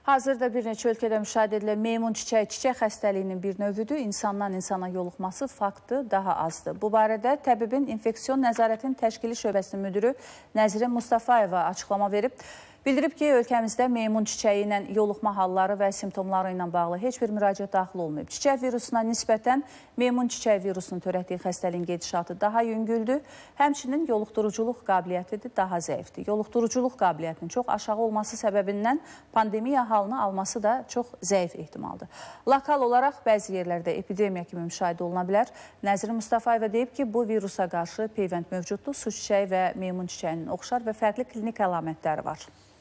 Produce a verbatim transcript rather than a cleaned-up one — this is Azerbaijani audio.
Hazırda bir neçə ölkədə müşahidə edilən meymun çiçəyi çiçək xəstəliyinin bir növüdür. İnsandan insana yoluxması faktı daha azdır. Bu barədə təbibin infeksiyon nəzarətin təşkili şöbəsinin müdürü Nəzirə Mustafayeva açıqlama verib. Bildirib ki, ölkəmizdə meymun çiçəyi ilə yoluxma halları və simptomları ilə bağlı heç bir müraciət daxil olmayıb. Çiçək virusuna nisbətən meymun çiçəyi virusunun törətdiyi xəstəliyin gedişatı daha yüngüldür. Həmçinin yoluxduruculuq qabiliyyəti də daha zəifdir. Yoluxduruculuq qabiliyyətinin çox aşağı olması səbəbindən pandemiya halını alması da çox zəif ehtimaldır. Lokal olaraq bəzi yerlərdə epidemiya kimi müşahidə oluna bilər. Nəzirə Mustafayeva deyib ki, bu virusa qarşı peyvənd mövcuddur. Su çiçəyi və meymun çiçəyinin oxşar və fərqli klinik əlamətləri var.